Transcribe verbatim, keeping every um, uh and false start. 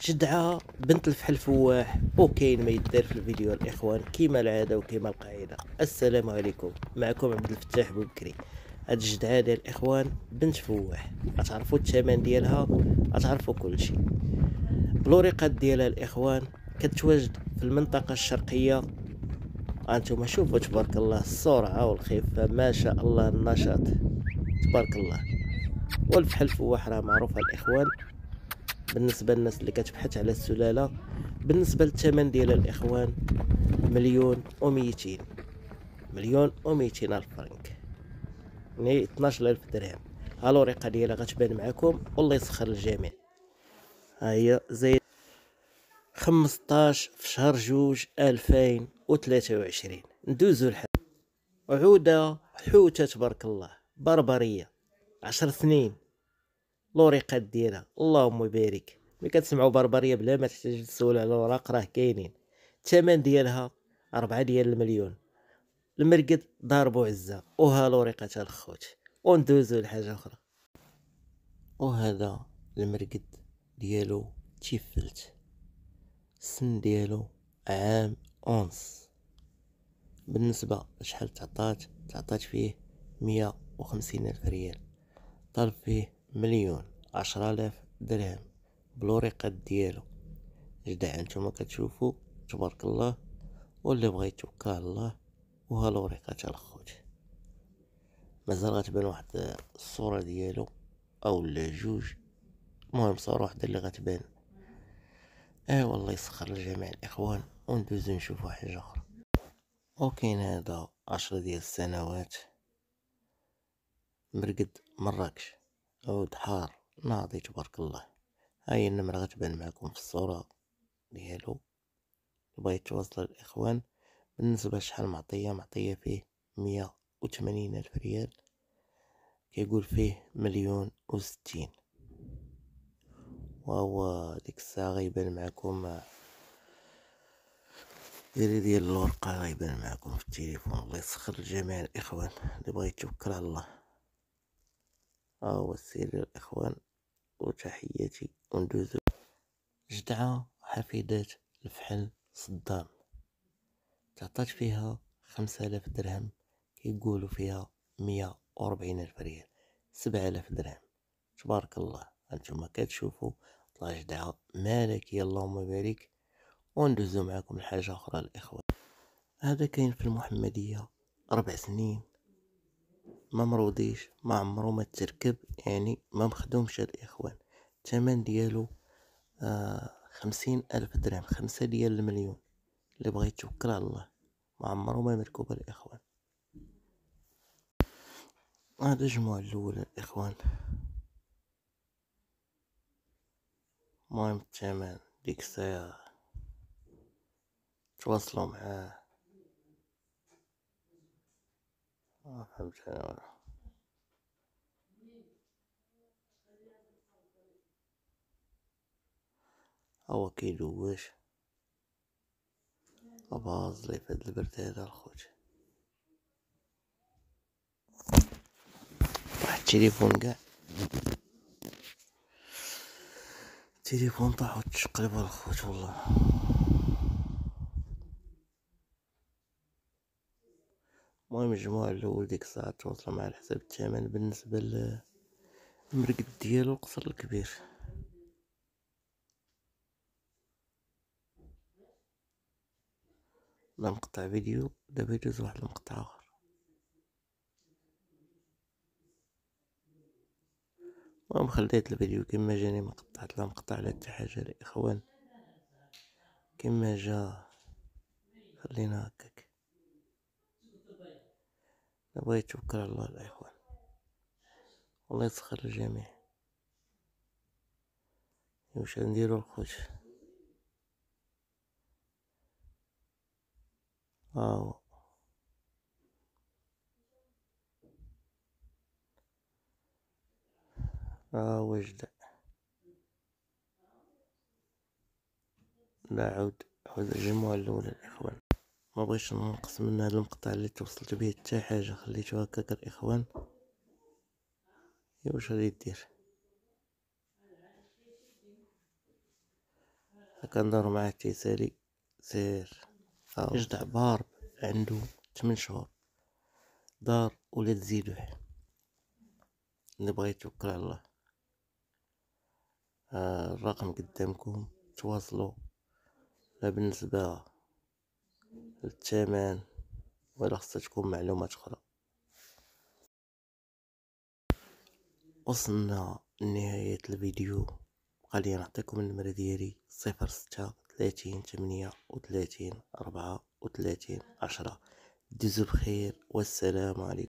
جدعة بنت الفحل فواح وكاين ما يدار في الفيديو الاخوان كيما العاده وكيما القاعده. السلام عليكم، معكم عبد الفتاح بوبكري. هاد الجدعة ديال الاخوان بنت فواح، غتعرفوا الثمن ديالها، غتعرفوا كلشي. الوريقات ديالها الاخوان كتواجد في المنطقه الشرقيه. انتم شوفوا تبارك الله السرعه والخفه، ما شاء الله النشاط تبارك الله. والفحل فواح راه معروفه الاخوان بالنسبه للناس اللي كتبحث على السلاله. بالنسبه للثمن ديال الاخوان مليون وميتين، مليون وميتين الف فرنك، يعني اثناش الف درهم. ها الورقه ديالها غتبان معكم، والله يسخر الجميع. ها هي زي خمسطاش في شهر جوج الفين وثلاثة وعشرين. ندوزو الحال. عودة حوتة تبارك الله بربرية، عشر سنين. الوريقات ديالها اللهم بارك. ملي كتسمعوا بربريه بلا ما تحتاج تسول على الوراق راه كاينين. الثمن ديالها أربعة ديال المليون. المرقد ضاربو عزة. وها الوريقات الخوت. وندوزو لحاجه اخرى. وهذا المرقد ديالو تيفلت، السن ديالو عام ونص. بالنسبه لشحال تعطات، تعطات فيه مية وخمسين الف ريال، طالب فيه مليون عشرة آلاف درهم بالوريقات ديالو. جدع انتما كتشوفوا تبارك الله، واللي بغى يتوكل على الله. وها الوريقات الخوت، مازال غتبان واحد الصوره ديالو او لا جوج، المهم صوره واحده اللي غتبان. اه والله يسخر الجميع الاخوان. وندوزو نشوفوا حاجه اخرى. وكاين هذا عشرة ديال السنوات، مرقد مراكش، عود حار ناضي تبارك الله. هاي النمرة غتبان معكم في الصورة ديالو. بغا يتواصل الاخوان بالنسبة لشحال معطية، معطية فيه مية وثمانين الف ريال، كيقول فيه مليون وستين. وهو ديك الساعة غيبان معكم ديري ديال الورقة، غيبان معكم في التليفون. الله يسخر الجميع الاخوان اللي بغا يتوكل على الله. ها هو السير الاخوان، وتحياتي. وندوزو جدعة حفيدات الفحل صدام، تعطات فيها خمسة آلاف درهم، كيقولوا فيها مية وربعين الف ريال، سبعة آلاف درهم تبارك الله. هانتوما كتشوفوا طلع جدعة مالك يا اللهم بارك. وندوزو معاكم لحاجة أخرى الإخوان. هذا كاين في المحمدية ربع سنين، ما مروديش، ما عمرو ما تركب، يعني ما مخدومش الإخوان. الثمن ديالو آه خمسين ألف درهم، خمسة ديال المليون. اللي بغى يتوكل على الله، ما عمرو ما مركوب الإخوان. هذا الجموع الأول الإخوان. المهم الثمن ديك الساعة تواصلوا معاه. ما فهمت انا ولا. هو كيدوش باز لي فهاد البرد هذا الخوت. واحد التليفون كاع، التليفون طاح وتشقلب الخوت والله. المهم الجموع الاول ديك الساعة تواصلوا مع الحساب الثمن بالنسبة للمرقد ديالو القصر الكبير. لا مقطع فيديو، دابا يدوز واحد المقطع اخر. المهم خليت الفيديو كما جاني، ما قطعت لا مقطع لا حتى حاجه الاخوان، كما جا خلينا هكاك. بغا يتوكل على الله الاخوان، والله يسخر الجميع. واش نديرو الخوت؟ هاهو هاهو جدع. لا عود عود الجموع الاولى الاخوان. ما بغيتش ننقص من هذا المقطع اللي توصلت به حتى حاجه، خليته هكاك الاخوان. واش غادي دير؟ كندور معاه تيسالي سير يجدع بارب عنده تمن شهور دار ولا تزيدوه اللي بغا يتوكل على الله. آه الرقم قدامكم تواصلوا. لا بالنسبة للثمن ولا خصتكم معلومات اخرى. وصلنا لنهاية الفيديو. غادي نعطيكم النمرة ديالي صفر ستة ثلاثين ثمانية وثلاثين أربعة وثلاثين عشرة. دوزو بخير والسلام عليكم.